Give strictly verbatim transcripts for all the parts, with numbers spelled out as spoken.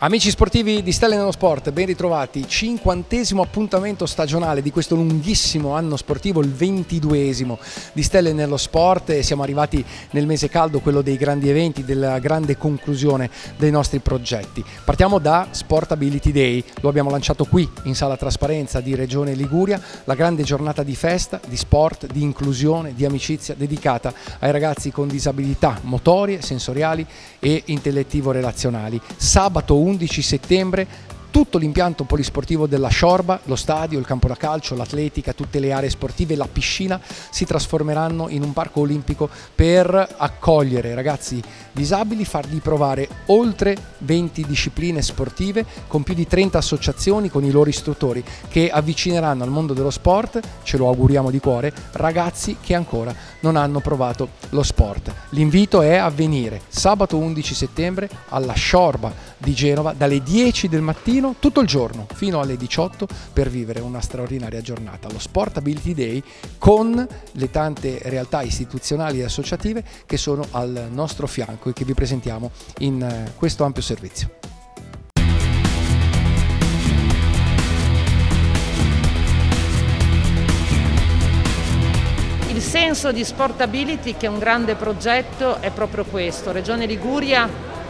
Amici sportivi di Stelle nello Sport, ben ritrovati, cinquantesimo appuntamento stagionale di questo lunghissimo anno sportivo, il ventiduesimo di Stelle nello Sport, e siamo arrivati nel mese caldo, quello dei grandi eventi, della grande conclusione dei nostri progetti. Partiamo da Sportability Day, lo abbiamo lanciato qui in Sala Trasparenza di Regione Liguria, la grande giornata di festa, di sport, di inclusione, di amicizia dedicata ai ragazzi con disabilità motorie, sensoriali e intellettivo-relazionali. Sabato undici settembre tutto l'impianto polisportivo della Sciorba, lo stadio, il campo da calcio, l'atletica, tutte le aree sportive, la piscina si trasformeranno in un parco olimpico per accogliere ragazzi disabili, fargli provare oltre venti discipline sportive con più di trenta associazioni con i loro istruttori che avvicineranno al mondo dello sport, ce lo auguriamo di cuore, ragazzi che ancora non hanno provato lo sport. L'invito è a venire sabato undici settembre alla Sciorba di Genova dalle dieci del mattino tutto il giorno fino alle diciotto per vivere una straordinaria giornata, lo Sportability Day, con le tante realtà istituzionali e associative che sono al nostro fianco e che vi presentiamo in questo ampio servizio. Il senso di Sportability, che è un grande progetto, è proprio questo. Regione Liguria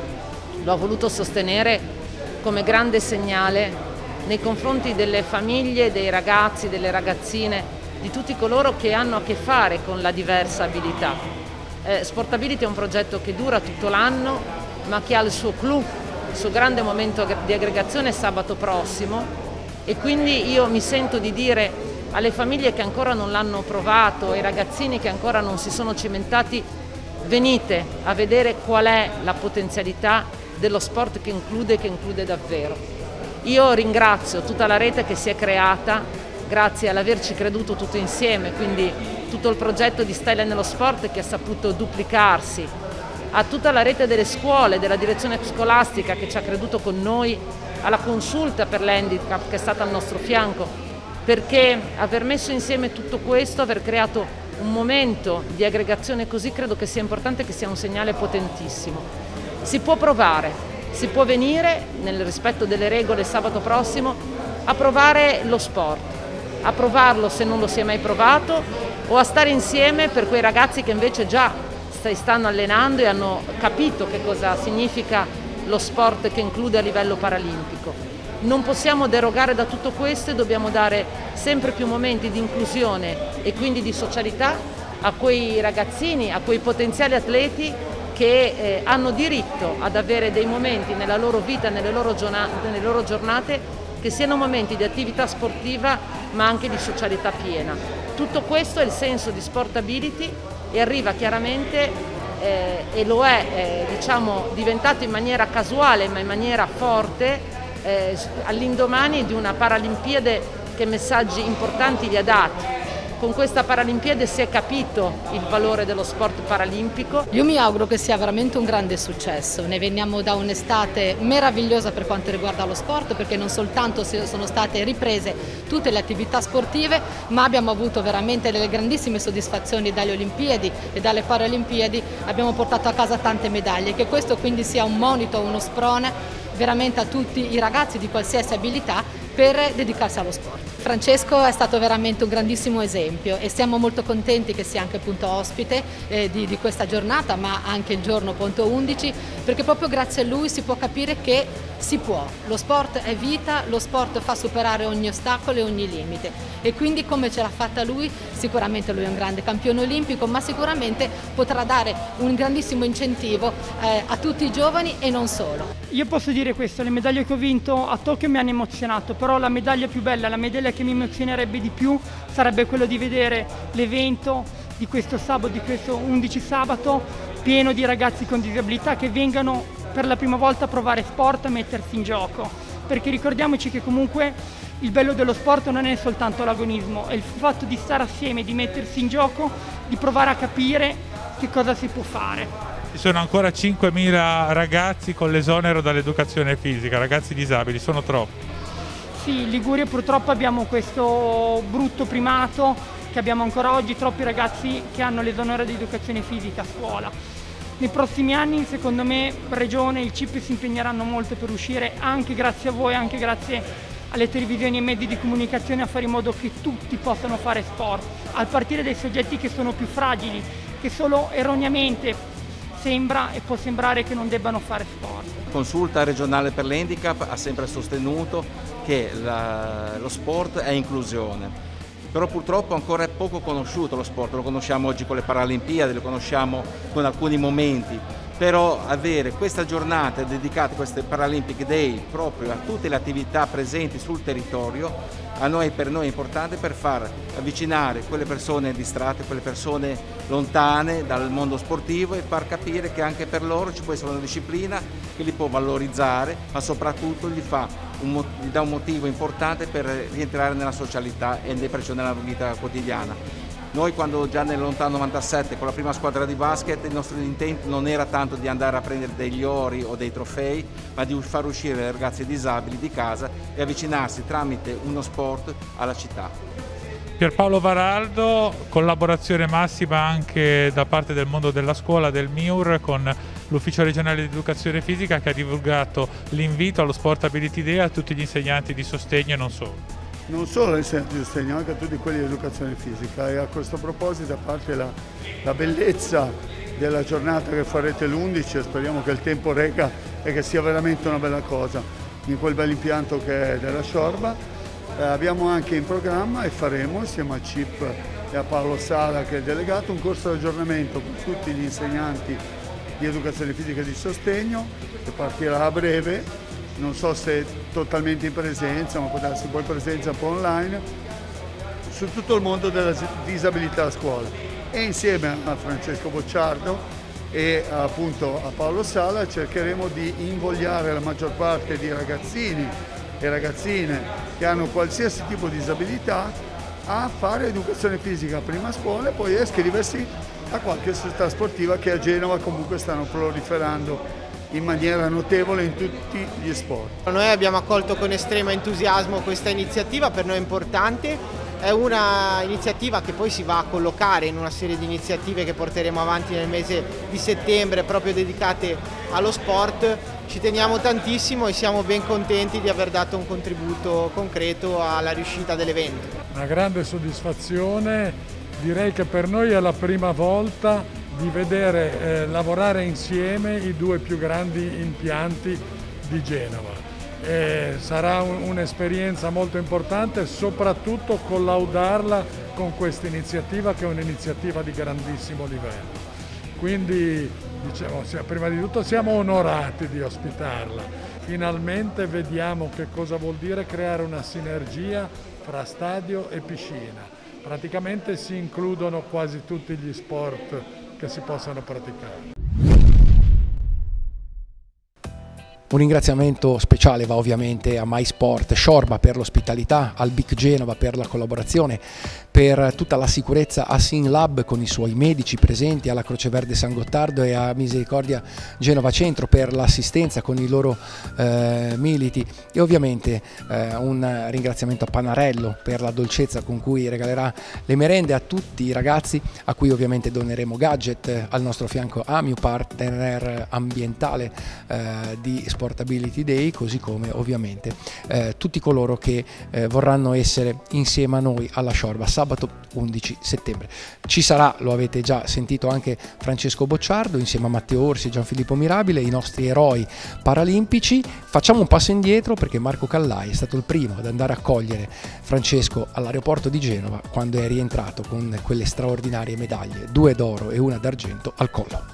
lo ha voluto sostenere come grande segnale nei confronti delle famiglie, dei ragazzi, delle ragazzine, di tutti coloro che hanno a che fare con la diversa abilità. Eh, Sportability è un progetto che dura tutto l'anno, ma che ha il suo clou, il suo grande momento di aggregazione sabato prossimo, e quindi io mi sento di dire alle famiglie che ancora non l'hanno provato, ai ragazzini che ancora non si sono cimentati: venite a vedere qual è la potenzialità dello sport che include, che include davvero. Io ringrazio tutta la rete che si è creata grazie all'averci creduto tutto insieme, quindi tutto il progetto di Stelle nello Sport che ha saputo duplicarsi, a tutta la rete delle scuole, della direzione scolastica che ci ha creduto con noi, alla consulta per l'handicap che è stata al nostro fianco, perché aver messo insieme tutto questo, aver creato un momento di aggregazione così, credo che sia importante, che sia un segnale potentissimo. Si può provare, si può venire nel rispetto delle regole sabato prossimo a provare lo sport, a provarlo se non lo si è mai provato, o a stare insieme per quei ragazzi che invece già si stanno allenando e hanno capito che cosa significa lo sport che include a livello paralimpico. Non possiamo derogare da tutto questo e dobbiamo dare sempre più momenti di inclusione e quindi di socialità a quei ragazzini, a quei potenziali atleti che eh, hanno diritto ad avere dei momenti nella loro vita, nelle loro, nelle loro giornate, che siano momenti di attività sportiva ma anche di socialità piena. Tutto questo è il senso di Sportability e arriva chiaramente eh, e lo è eh, diciamo, diventato in maniera casuale ma in maniera forte eh, all'indomani di una Paralimpiade che messaggi importanti li ha dati. Con questa Paralimpiade si è capito il valore dello sport paralimpico. Io mi auguro che sia veramente un grande successo. Ne veniamo da un'estate meravigliosa per quanto riguarda lo sport, perché non soltanto sono state riprese tutte le attività sportive, ma abbiamo avuto veramente delle grandissime soddisfazioni dalle Olimpiadi e dalle Paralimpiadi. Abbiamo portato a casa tante medaglie, che questo quindi sia un monito, uno sprone veramente a tutti i ragazzi di qualsiasi abilità per dedicarsi allo sport. Francesco è stato veramente un grandissimo esempio e siamo molto contenti che sia anche appunto ospite eh, di, di questa giornata, ma anche il giorno appunto undici, perché proprio grazie a lui si può capire che si può. Lo sport è vita, lo sport fa superare ogni ostacolo e ogni limite, e quindi come ce l'ha fatta lui, sicuramente lui è un grande campione olimpico, ma sicuramente potrà dare un grandissimo incentivo eh, a tutti i giovani e non solo. Io posso dire questo: le medaglie che ho vinto a Tokyo mi hanno emozionato, però la medaglia più bella, la medaglia che mi emozionerebbe di più sarebbe quello di vedere l'evento di questo sabato, di questo undici sabato, pieno di ragazzi con disabilità che vengano per la prima volta a provare sport, a mettersi in gioco, perché ricordiamoci che comunque il bello dello sport non è soltanto l'agonismo, è il fatto di stare assieme, di mettersi in gioco, di provare a capire che cosa si può fare. Ci sono ancora cinquemila ragazzi con l'esonero dall'educazione fisica, ragazzi disabili, sono troppi. Sì, in Liguria purtroppo abbiamo questo brutto primato, che abbiamo ancora oggi troppi ragazzi che hanno l'esonero di educazione fisica a scuola. Nei prossimi anni, secondo me, Regione e il C I P si impegneranno molto per uscire, anche grazie a voi, anche grazie alle televisioni e ai mezzi di comunicazione, a fare in modo che tutti possano fare sport, a partire dai soggetti che sono più fragili, che solo erroneamente sembra e può sembrare che non debbano fare sport. Consulta regionale per l'handicap ha sempre sostenuto che la, lo sport è inclusione, però purtroppo ancora è poco conosciuto lo sport, lo conosciamo oggi con le Paralimpiadi, lo conosciamo con alcuni momenti, però avere questa giornata dedicata, queste Paralympic Day, proprio a tutte le attività presenti sul territorio, a noi, per noi è importante per far avvicinare quelle persone distratte, quelle persone lontane dal mondo sportivo e far capire che anche per loro ci può essere una disciplina che li può valorizzare, ma soprattutto gli, fa un, gli dà un motivo importante per rientrare nella socialità e nella vita quotidiana. Noi quando già nel lontano novantasette con la prima squadra di basket il nostro intento non era tanto di andare a prendere degli ori o dei trofei, ma di far uscire le ragazze disabili di casa e avvicinarsi tramite uno sport alla città. Pierpaolo Varaldo, collaborazione massima anche da parte del mondo della scuola, del M I U R, con l'Ufficio regionale di educazione fisica che ha divulgato l'invito allo Sport Ability Day a tutti gli insegnanti di sostegno e non solo. Non solo agli insegnanti di sostegno, anche a tutti quelli di educazione fisica, e a questo proposito, a parte la, la bellezza della giornata che farete l'undici, speriamo che il tempo regga e che sia veramente una bella cosa in quel bel impianto che è della Sciorba. Eh, abbiamo anche in programma e faremo insieme al C I P e a Paolo Sala, che è il delegato, un corso di aggiornamento con tutti gli insegnanti di educazione fisica e di sostegno che partirà a breve. Non so se totalmente in presenza, ma può darsi poi presenza un po' online, su tutto il mondo della disabilità a scuola. E insieme a Francesco Bocciardo e appunto a Paolo Sala cercheremo di invogliare la maggior parte di ragazzini e ragazzine che hanno qualsiasi tipo di disabilità a fare educazione fisica prima a scuola e poi a iscriversi a qualche società sportiva che a Genova comunque stanno proliferando in maniera notevole in tutti gli sport. Noi abbiamo accolto con estremo entusiasmo questa iniziativa, per noi è importante, è una iniziativa che poi si va a collocare in una serie di iniziative che porteremo avanti nel mese di settembre proprio dedicate allo sport. Ci teniamo tantissimo e siamo ben contenti di aver dato un contributo concreto alla riuscita dell'evento. Una grande soddisfazione, direi che per noi è la prima volta di vedere eh, lavorare insieme i due più grandi impianti di Genova. Eh, sarà un, un'esperienza molto importante, soprattutto collaudarla con questa iniziativa che è un'iniziativa di grandissimo livello. Quindi diciamo, prima di tutto siamo onorati di ospitarla. Finalmente vediamo che cosa vuol dire creare una sinergia fra stadio e piscina. Praticamente si includono quasi tutti gli sport che si possano praticare. Un ringraziamento speciale va ovviamente a MySport Sciorba per l'ospitalità, al B I C Genova per la collaborazione, per tutta la sicurezza a SINLab con i suoi medici presenti, alla Croce Verde San Gottardo e a Misericordia Genova Centro per l'assistenza con i loro eh, militi, e ovviamente eh, un ringraziamento a Panarello per la dolcezza con cui regalerà le merende a tutti i ragazzi, a cui ovviamente doneremo gadget. Al nostro fianco Amiu, partner ambientale eh, di Sport Ability Day, così come ovviamente eh, tutti coloro che eh, vorranno essere insieme a noi alla Sciorba sabato undici settembre. Ci sarà, lo avete già sentito, anche Francesco Bocciardo insieme a Matteo Orsi e Gianfilippo Mirabile, i nostri eroi paralimpici. Facciamo un passo indietro perché Marco Callai è stato il primo ad andare a cogliere Francesco all'aeroporto di Genova quando è rientrato con quelle straordinarie medaglie, due d'oro e una d'argento al collo.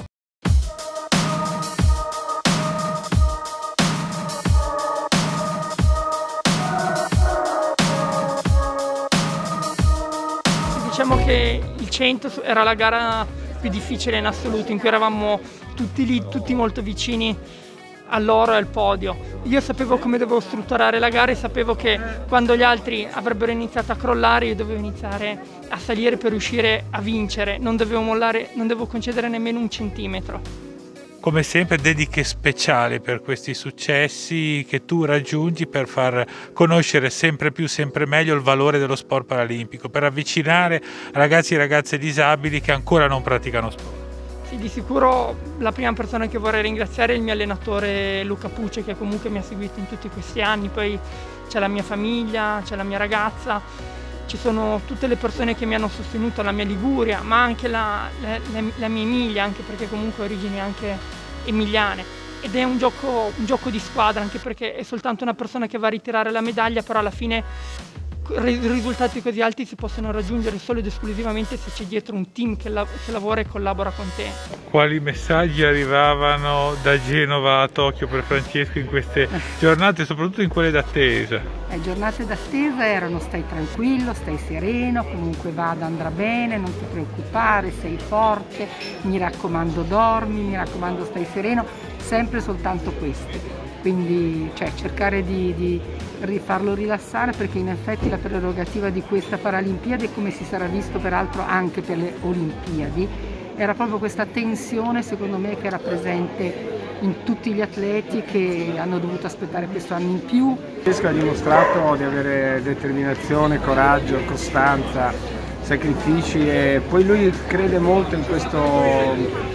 Diciamo che il cento era la gara più difficile in assoluto, in cui eravamo tutti lì, tutti molto vicini all'oro e al podio. Io sapevo come dovevo strutturare la gara e sapevo che quando gli altri avrebbero iniziato a crollare io dovevo iniziare a salire per riuscire a vincere, non dovevo mollare, non dovevo concedere nemmeno un centimetro. Come sempre dediche speciali per questi successi che tu raggiungi per far conoscere sempre più, sempre meglio il valore dello sport paralimpico, per avvicinare ragazzi e ragazze disabili che ancora non praticano sport. Sì, di sicuro la prima persona che vorrei ringraziare è il mio allenatore Luca Pucci, che comunque mi ha seguito in tutti questi anni, poi c'è la mia famiglia, c'è la mia ragazza, ci sono tutte le persone che mi hanno sostenuto, la mia Liguria, ma anche la, la, la mia Emilia, anche perché comunque ho origini anche emiliane. Ed è un gioco, un gioco di squadra, anche perché è soltanto una persona che va a ritirare la medaglia, però alla fine risultati così alti si possono raggiungere solo ed esclusivamente se c'è dietro un team che, la, che lavora e collabora con te. Quali messaggi arrivavano da Genova a Tokyo per Francesco in queste giornate, soprattutto in quelle d'attesa? Le giornate d'attesa erano: stai tranquillo, stai sereno, comunque vada, andrà bene, non ti preoccupare, sei forte, mi raccomando dormi, mi raccomando stai sereno, sempre soltanto queste. Quindi cioè, cercare di, di farlo rilassare, perché in effetti la prerogativa di questa Paralimpiade, come si sarà visto peraltro anche per le Olimpiadi, era proprio questa tensione, secondo me, che era presente in tutti gli atleti che hanno dovuto aspettare questo anno in più. Francesco ha dimostrato di avere determinazione, coraggio, costanza, sacrifici, e poi lui crede molto in questo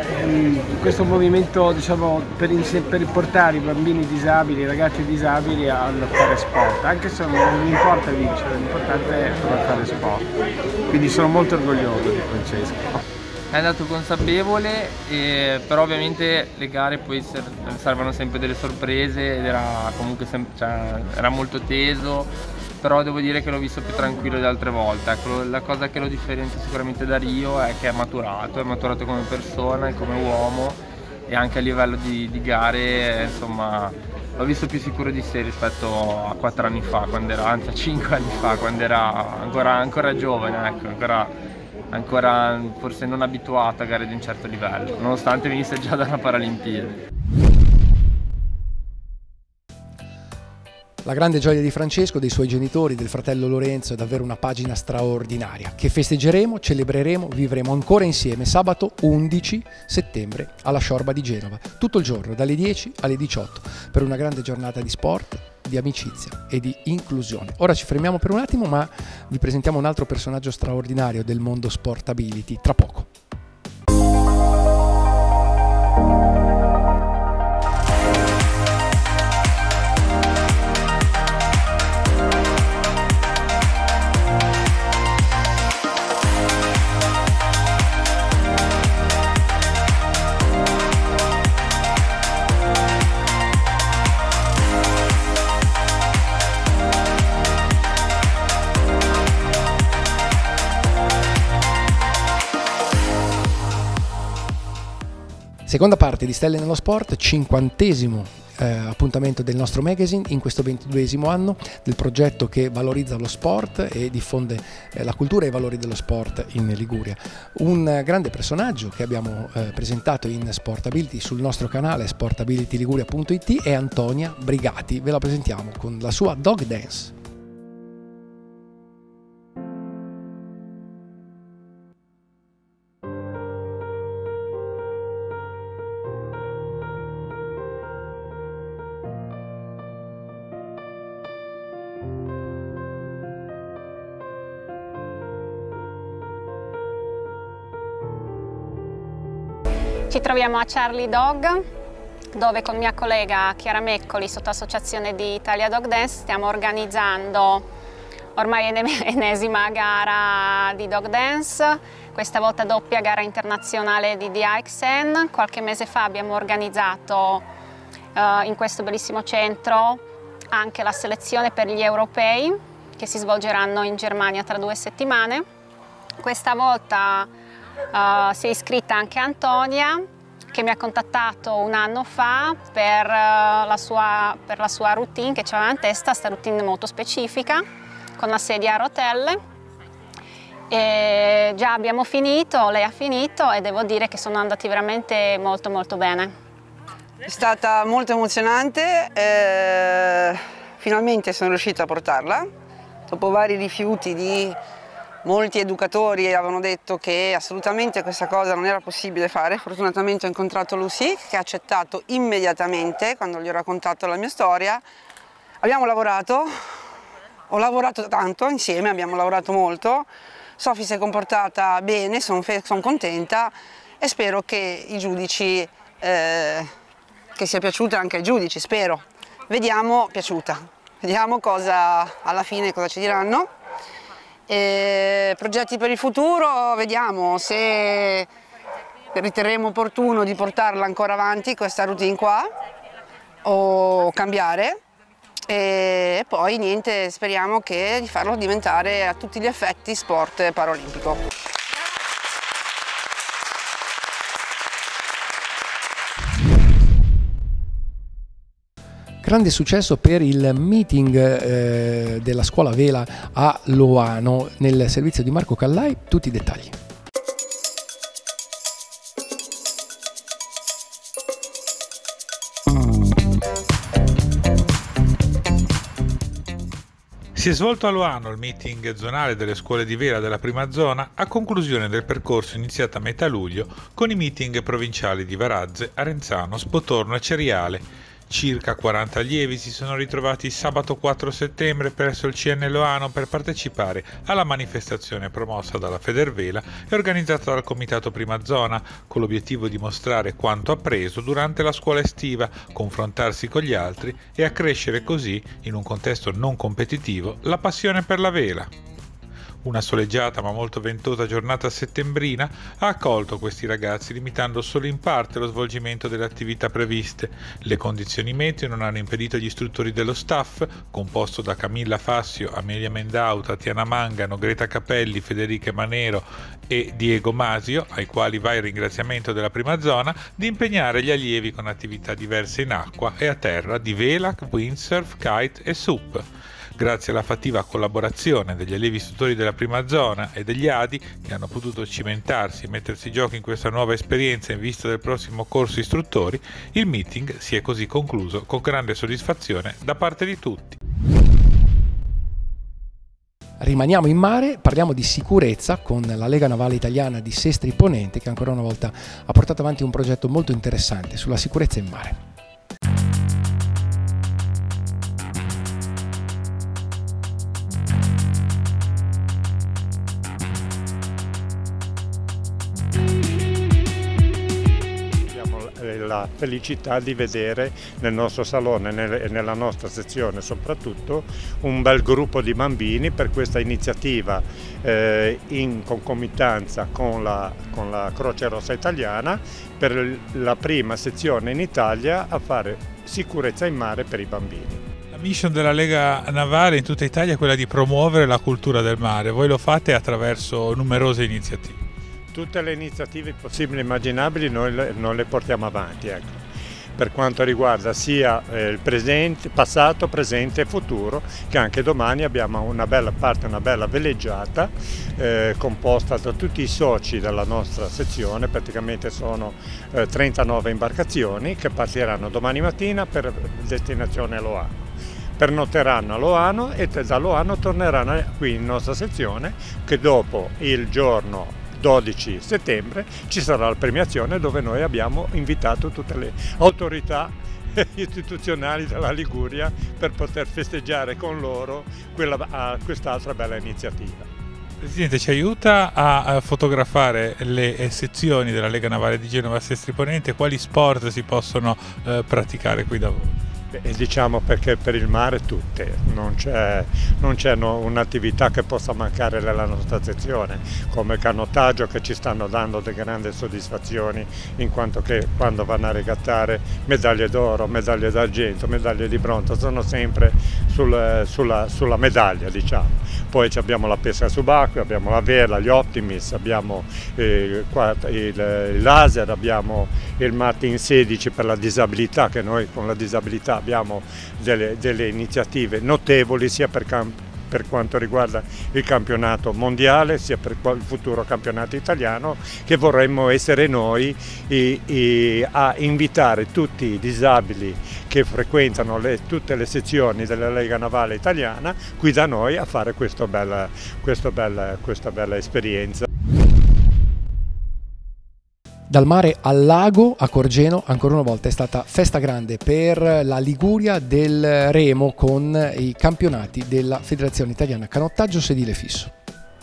in questo movimento, diciamo, per, per portare i bambini disabili, i ragazzi disabili a fare sport, anche se non mi importa vincere, l'importante è fare sport. Quindi sono molto orgoglioso di Francesco. È andato consapevole, e, però ovviamente le gare poi servono sempre delle sorprese ed era comunque cioè, era molto teso. Però devo dire che l'ho visto più tranquillo di altre volte. Ecco, la cosa che lo differenzia sicuramente da Rio è che è maturato, è maturato come persona e come uomo, e anche a livello di, di gare, insomma, l'ho visto più sicuro di sé rispetto a quattro anni fa, quando era, anzi a cinque anni fa, quando era ancora, ancora giovane, ecco, ancora, ancora forse non abituato a gare di un certo livello, nonostante venisse già da una Paralimpiade. La grande gioia di Francesco, dei suoi genitori, del fratello Lorenzo, è davvero una pagina straordinaria che festeggeremo, celebreremo, vivremo ancora insieme sabato undici settembre alla Sciorba di Genova, tutto il giorno dalle dieci alle diciotto, per una grande giornata di sport, di amicizia e di inclusione. Ora ci fermiamo per un attimo, ma vi presentiamo un altro personaggio straordinario del mondo Sportability tra poco. Seconda parte di Stelle nello Sport, cinquantesimo eh, appuntamento del nostro magazine in questo ventiduesimo anno del progetto che valorizza lo sport e diffonde eh, la cultura e i valori dello sport in Liguria. Un eh, grande personaggio che abbiamo eh, presentato in Sportability sul nostro canale sportability liguria punto it è Antonia Brigati. Ve la presentiamo con la sua Dog Dance. Ci troviamo a Charlie Dog, dove con mia collega Chiara Meccoli, sotto associazione di Italia Dog Dance, stiamo organizzando ormai ennesima gara di Dog Dance, questa volta doppia gara internazionale di D X N. Qualche mese fa abbiamo organizzato uh, in questo bellissimo centro anche la selezione per gli europei che si svolgeranno in Germania tra due settimane. Questa volta Uh, si è iscritta anche Antonia, che mi ha contattato un anno fa per, uh, la, sua, per la sua routine che aveva in testa, questa routine molto specifica con la sedia a rotelle. E già abbiamo finito, lei ha finito e devo dire che sono andati veramente molto molto bene. È stata molto emozionante, eh, finalmente sono riuscita a portarla dopo vari rifiuti di molti educatori avevano detto che assolutamente questa cosa non era possibile fare. Fortunatamente ho incontrato Lucy, che ha accettato immediatamente quando gli ho raccontato la mia storia. Abbiamo lavorato, ho lavorato tanto insieme, abbiamo lavorato molto. Sofì si è comportata bene, sono son contenta e spero che i giudici, eh, che sia piaciuta anche ai giudici, spero. Vediamo, piaciuta, vediamo cosa alla fine cosa ci diranno. E progetti per il futuro, vediamo se riterremo opportuno di portarla ancora avanti questa routine qua o cambiare. E poi niente, speriamo che di farlo diventare a tutti gli effetti sport paraolimpico. Grande successo per il meeting eh, della scuola vela a Loano nel servizio di Marco Callai, tutti i dettagli. Si è svolto a Loano il meeting zonale delle scuole di vela della prima zona a conclusione del percorso iniziato a metà luglio con i meeting provinciali di Varazze, Arenzano, Spotorno e Ceriale. Circa quaranta allievi si sono ritrovati sabato quattro settembre presso il C N Loano per partecipare alla manifestazione promossa dalla Federvela e organizzata dal Comitato Prima Zona, con l'obiettivo di mostrare quanto appreso durante la scuola estiva, confrontarsi con gli altri e accrescere così, in un contesto non competitivo, la passione per la vela. Una soleggiata ma molto ventosa giornata settembrina ha accolto questi ragazzi limitando solo in parte lo svolgimento delle attività previste. Le condizioni meteo non hanno impedito agli istruttori dello staff, composto da Camilla Fassio, Amelia Mendau, Tatiana Mangano, Greta Capelli, Federica Manero e Diego Masio, ai quali va il ringraziamento della prima zona, di impegnare gli allievi con attività diverse in acqua e a terra di vela, windsurf, kite e S U P. Grazie alla fattiva collaborazione degli allievi istruttori della prima zona e degli A D I, che hanno potuto cimentarsi e mettersi in gioco in questa nuova esperienza in vista del prossimo corso istruttori, il meeting si è così concluso con grande soddisfazione da parte di tutti. Rimaniamo in mare, parliamo di sicurezza con la Lega Navale Italiana di Sestri Ponente, che ancora una volta ha portato avanti un progetto molto interessante sulla sicurezza in mare. La felicità di vedere nel nostro salone e nella nostra sezione soprattutto un bel gruppo di bambini per questa iniziativa eh, in concomitanza con la, con la Croce Rossa Italiana per la prima sezione in Italia a fare sicurezza in mare per i bambini. La mission della Lega Navale in tutta Italia è quella di promuovere la cultura del mare, voi lo fate attraverso numerose iniziative. Tutte le iniziative possibili e immaginabili noi le, noi le portiamo avanti, ecco. Per quanto riguarda sia eh, il presente, passato, presente e futuro, che anche domani abbiamo una bella parte, una bella veleggiata eh, composta da tutti i soci della nostra sezione, praticamente sono eh, trentanove imbarcazioni che partiranno domani mattina per destinazione a Loano. Pernotteranno a Loano e da Loano torneranno qui in nostra sezione, che dopo il giorno dodici settembre ci sarà la premiazione dove noi abbiamo invitato tutte le autorità istituzionali della Liguria per poter festeggiare con loro quella, quest'altra bella iniziativa. Presidente, ci aiuta a fotografare le sezioni della Lega Navale di Genova Sestri Ponente, quali sport si possono eh, praticare qui da voi? E diciamo perché per il mare tutte, non c'è un'attività che possa mancare nella nostra sezione, come il canottaggio, che ci stanno dando delle grandi soddisfazioni, in quanto che quando vanno a regattare medaglie d'oro, medaglie d'argento, medaglie di bronzo, sono sempre sul, sulla, sulla medaglia, diciamo. Poi abbiamo la pesca subacquea, abbiamo la vela, gli Optimis, abbiamo eh, il, il laser, abbiamo il Martin sedici per la disabilità, che noi con la disabilità abbiamo delle, delle iniziative notevoli sia per, per quanto riguarda il campionato mondiale sia per il futuro campionato italiano, che vorremmo essere noi i, i, a invitare tutti i disabili che frequentano le, tutte le sezioni della Lega Navale Italiana qui da noi a fare questa bella, questa bella, questa bella esperienza. Dal mare al lago a Corgeno ancora una volta è stata festa grande per la Liguria del remo con i campionati della Federazione Italiana Canottaggio Sedile Fisso.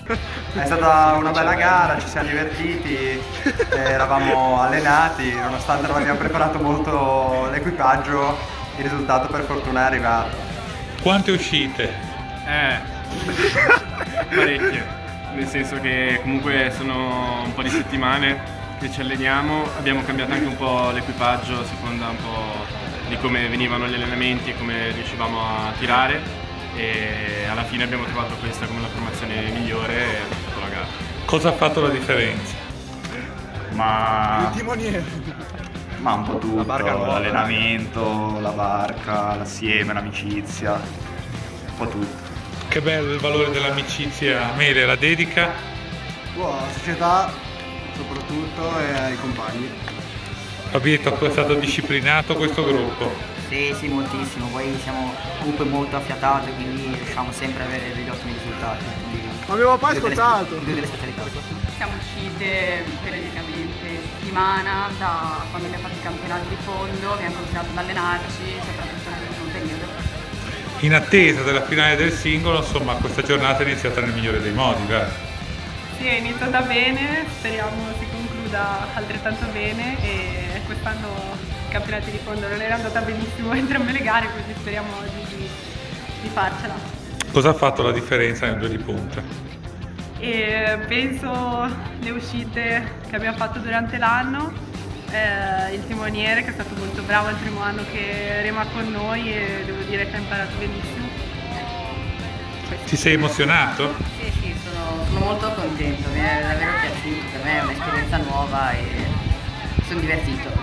È stata una bella gara, ci siamo divertiti, eravamo allenati, nonostante non abbiamo preparato molto l'equipaggio, il risultato per fortuna è arrivato. Quante uscite? Eh, parecchie, nel senso che comunque sono un po' di settimane che ci alleniamo, abbiamo cambiato anche un po' l'equipaggio a seconda un po' di come venivano gli allenamenti e come riuscivamo a tirare, e alla fine abbiamo trovato questa come la formazione migliore e abbiamo fatto la gara. Cosa ha fatto la differenza? Ma... Il timoniere. Ma un po' tutto, l'allenamento, la barca, l'assieme, l'amicizia, un po' tutto. Che bello il valore dell'amicizia. Mele, la dedica? Buona società soprattutto e ai compagni. Fabio, è stato disciplinato questo gruppo? Sì, sì, moltissimo, poi siamo comunque molto affiatati, quindi riusciamo sempre ad avere degli ottimi risultati. Ma avevo poi ascoltato! Due delle specialità. Siamo uscite periodicamente settimana, da quando abbiamo fatto i campionati di fondo, abbiamo continuato ad allenarci, soprattutto nell'ultimo periodo. In attesa della finale del singolo, insomma, questa giornata è iniziata nel migliore dei modi, vero? Sì, è iniziata bene, speriamo si concluda altrettanto bene, e quest'anno i campionati di fondo non era andata benissimo entrambe le gare, quindi speriamo oggi di, di farcela. Cosa ha fatto la differenza nel due di punta? E penso le uscite che abbiamo fatto durante l'anno, eh, il timoniere che è stato molto bravo il primo anno che rema con noi e devo dire che ha imparato benissimo. Ti sei emozionato? Sì, sì, sono, sono molto contento, mi è davvero piaciuto, per me è un'esperienza nuova e mi sono divertito.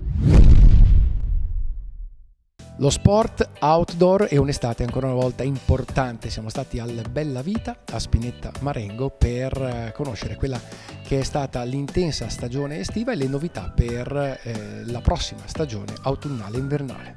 Lo sport outdoor è un'estate ancora una volta importante. Siamo stati al Bella Vita a Spinetta Marengo per conoscere quella che è stata l'intensa stagione estiva e le novità per eh, la prossima stagione autunnale e invernale.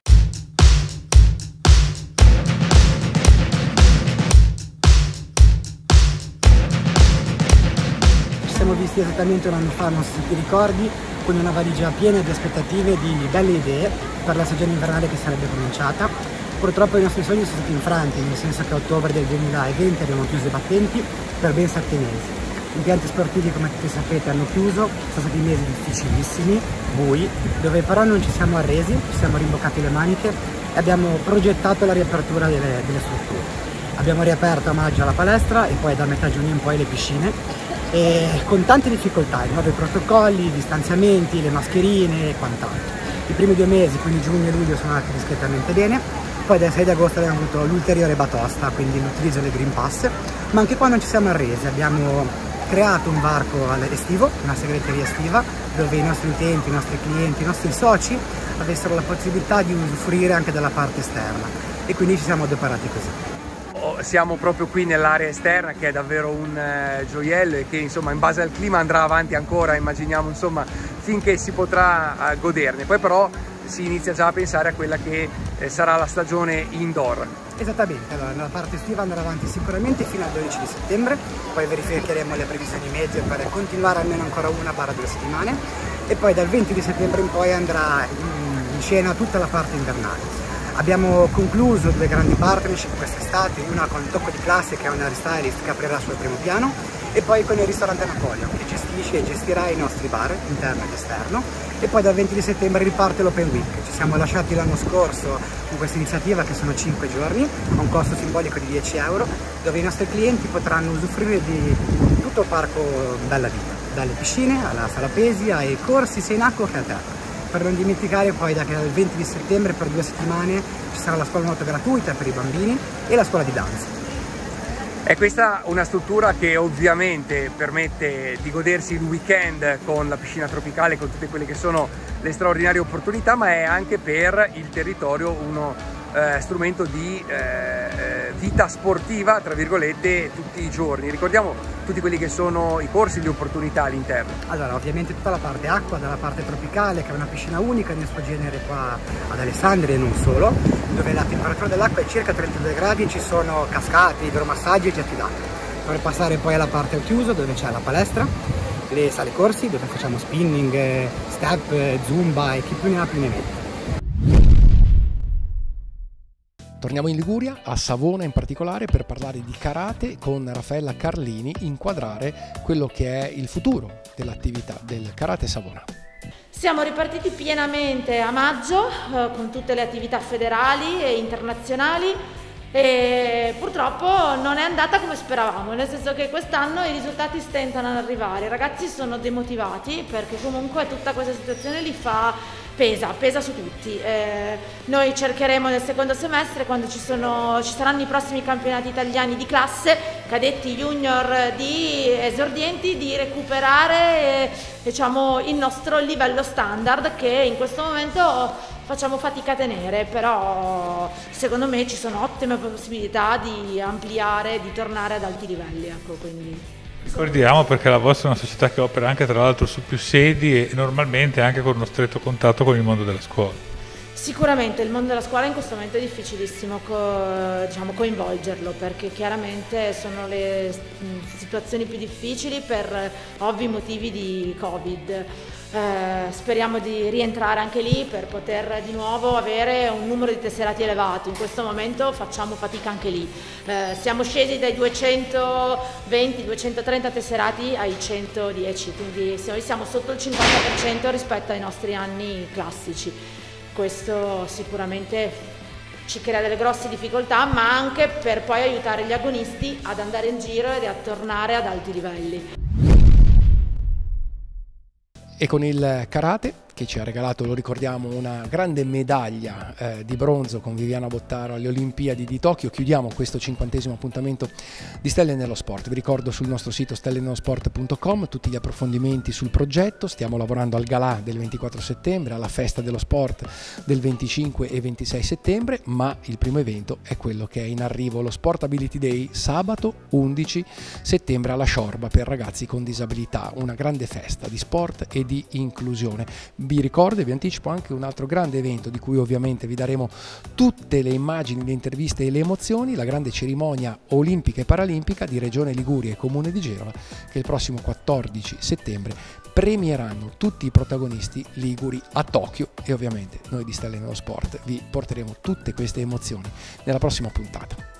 Ci siamo visti esattamente un anno fa, non so se ti ricordi, con una valigia piena di aspettative, di belle idee per la stagione invernale che sarebbe cominciata. Purtroppo i nostri sogni sono stati infranti, nel senso che a ottobre del duemilaventi abbiamo chiuso i battenti per ben sette mesi. Gli impianti sportivi, come tutti sapete, hanno chiuso, sono stati mesi difficilissimi, bui, dove però non ci siamo arresi, ci siamo rimboccati le maniche e abbiamo progettato la riapertura delle, delle strutture. Abbiamo riaperto a maggio la palestra e poi da metà giugno in poi le piscine, e con tante difficoltà, i nuovi protocolli, i distanziamenti, le mascherine e quant'altro. I primi due mesi, quindi giugno e luglio, sono andati discretamente bene, poi dal sei di agosto abbiamo avuto l'ulteriore batosta, quindi l'utilizzo del Green Pass, ma anche qua non ci siamo arresi, abbiamo creato un varco estivo, una segreteria estiva, dove i nostri utenti, i nostri clienti, i nostri soci avessero la possibilità di usufruire anche della parte esterna, e quindi ci siamo adoperati così. Siamo proprio qui nell'area esterna, che è davvero un eh, gioiello e che insomma in base al clima andrà avanti ancora, immaginiamo, insomma, finché si potrà eh, goderne. Poi però si inizia già a pensare a quella che eh, sarà la stagione indoor. Esattamente, allora la parte estiva andrà avanti sicuramente fino al dodici di settembre, poi verificheremo le previsioni meteo per continuare almeno ancora una barra due settimane, e poi dal venti di settembre in poi andrà in, in scena tutta la parte invernale. Abbiamo concluso due grandi partnership quest'estate, una con il Tocco di Classe, che è una stylist che aprirà sul primo piano, e poi con il ristorante Napoleon, che gestisce e gestirà i nostri bar interno ed esterno, e poi dal venti di settembre riparte l'Open Week. Ci siamo lasciati l'anno scorso con questa iniziativa, che sono cinque giorni, a un costo simbolico di dieci euro, dove i nostri clienti potranno usufruire di tutto il parco Bella Vita, dalle piscine alla sala pesi, ai corsi sia in acqua che a terra. Per non dimenticare poi da che dal venti di settembre per due settimane ci sarà la scuola nuoto gratuita per i bambini e la scuola di danza. È questa una struttura che ovviamente permette di godersi il weekend con la piscina tropicale, con tutte quelle che sono le straordinarie opportunità, ma è anche per il territorio uno eh, strumento di eh, vita sportiva, tra virgolette, tutti i giorni. Ricordiamo tutti quelli che sono i corsi di opportunità all'interno. Allora, ovviamente tutta la parte acqua, dalla parte tropicale, che è una piscina unica nel suo genere qua ad Alessandria e non solo, dove la temperatura dell'acqua è circa trentadue gradi e ci sono cascate, idromassaggi e getti d'acqua. Per passare poi alla parte al chiuso, dove c'è la palestra, le sale corsi, dove facciamo spinning, step, zumba e chi più ne ha più ne mette. Torniamo in Liguria, a Savona in particolare, per parlare di karate con Raffaella Carlini, inquadrare quello che è il futuro dell'attività del Karate Savona. Siamo ripartiti pienamente a maggio eh, con tutte le attività federali e internazionali e purtroppo non è andata come speravamo, nel senso che quest'anno i risultati stentano ad arrivare, i ragazzi sono demotivati perché comunque tutta questa situazione li fa, pesa, pesa su tutti. Eh, noi cercheremo nel secondo semestre, quando ci, sono, ci saranno i prossimi campionati italiani di classe, cadetti, junior, di esordienti, di recuperare eh, diciamo, il nostro livello standard che in questo momento facciamo fatica a tenere, però secondo me ci sono ottime possibilità di ampliare, di tornare ad alti livelli. Ecco, quindi. Ricordiamo, perché la vostra è una società che opera anche tra l'altro su più sedi e normalmente anche con uno stretto contatto con il mondo della scuola. Sicuramente il mondo della scuola in questo momento è difficilissimo co diciamo, coinvolgerlo, perché chiaramente sono le situazioni più difficili per ovvi motivi di Covid. Eh, speriamo di rientrare anche lì per poter di nuovo avere un numero di tesserati elevato. In questo momento facciamo fatica anche lì. Eh, siamo scesi dai duecentoventi duecentotrenta tesserati ai centodieci, quindi siamo sotto il cinquanta per cento rispetto ai nostri anni classici. Questo sicuramente ci crea delle grosse difficoltà, ma anche per poi aiutare gli agonisti ad andare in giro e a tornare ad alti livelli. E con il karate, che ci ha regalato, lo ricordiamo, una grande medaglia eh, di bronzo con Viviana Bottaro alle Olimpiadi di Tokyo, chiudiamo questo cinquantesimo appuntamento di Stelle nello Sport. Vi ricordo sul nostro sito stelle nello sport punto com tutti gli approfondimenti sul progetto. Stiamo lavorando al galà del ventiquattro settembre, alla festa dello sport del venticinque e ventisei settembre, ma il primo evento è quello che è in arrivo, lo Sport Ability Day, sabato undici settembre alla Sciorba per ragazzi con disabilità, una grande festa di sport e di inclusione. Vi ricordo e vi anticipo anche un altro grande evento di cui ovviamente vi daremo tutte le immagini, le interviste e le emozioni, la grande cerimonia olimpica e paralimpica di Regione Liguria e Comune di Genova, che il prossimo quattordici settembre premieranno tutti i protagonisti liguri a Tokyo, e ovviamente noi di Stelle nello Sport vi porteremo tutte queste emozioni nella prossima puntata.